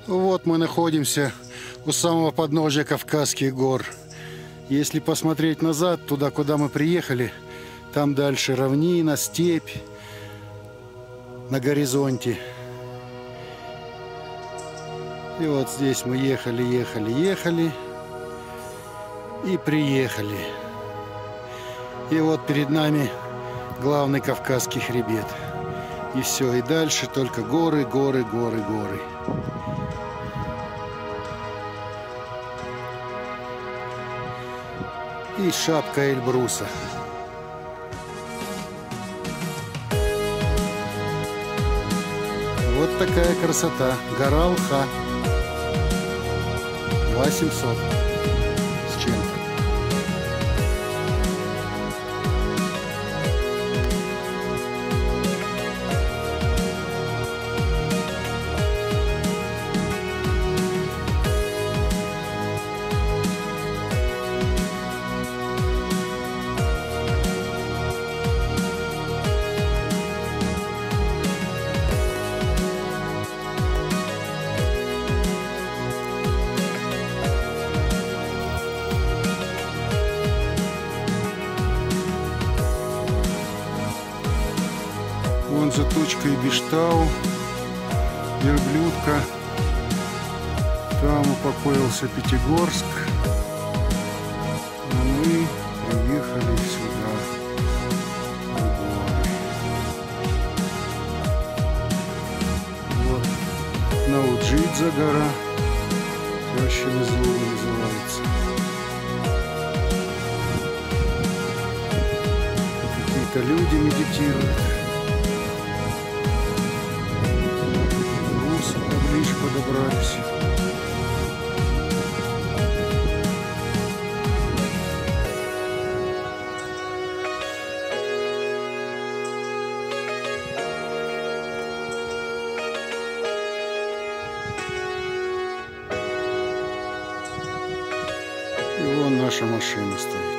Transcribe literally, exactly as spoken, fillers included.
Вот мы находимся у самого подножия Кавказских гор. Если посмотреть назад, туда, куда мы приехали, там дальше равнина, степь на горизонте. И вот здесь мы ехали, ехали, ехали и приехали. И вот перед нами главный Кавказский хребет. И все, и дальше только горы, горы, горы, горы. И шапка Эльбруса. Вот такая красота. Гора Алха. два семьсот с чем-то. Вон за точкой Биштау, Верблюдка. Там упокоился Пятигорск. А мы приехали сюда, в горы. Вот Науджидза гора, Теща Мизула называется. Какие-то люди медитируют. Поближе подобрались. И вон наша машина стоит.